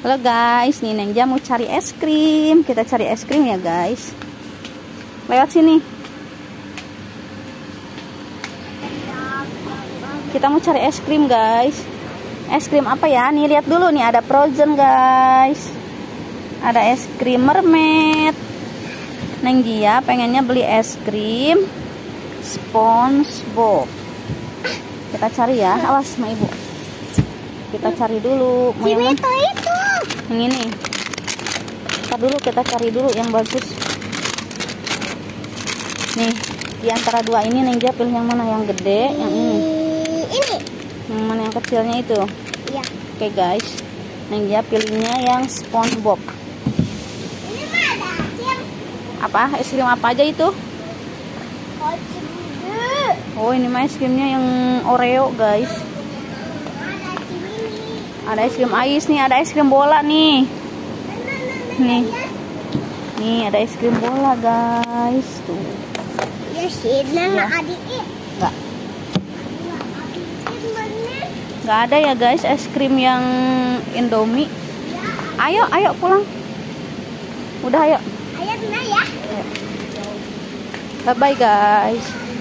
Halo guys, nih Nengja mau cari es krim. Kita cari es krim ya guys. Lewat sini. Kita mau cari es krim guys. Es krim apa ya? Nih lihat dulu nih, ada frozen guys. Ada es krim mermaid. Nenggia pengennya beli es krim SpongeBob. Kita cari ya, awas sama ibu. Kita cari dulu. Mau yang itu. Yang ini. Ntar dulu kita cari dulu yang bagus. Nih, di antara dua ini Nenggia pilih yang mana? Yang gede, yang ini. Ini. Yang mana yang kecilnya itu? Iya. Oke guys, Nenggia pilihnya yang SpongeBob. Ini mah ada krim. Apa? Es krim apa aja itu? Oh, ini mah es krimnya yang Oreo guys. Ada es krim ais nih, ada es krim bola nih. Nih. Nih ada es krim bola guys. Tuh. Ya sih, Ya. adiknya. Nggak ada ya guys es krim yang Indomie. Ayo pulang. Udah ayo. Ayo benar ya. Bye bye guys.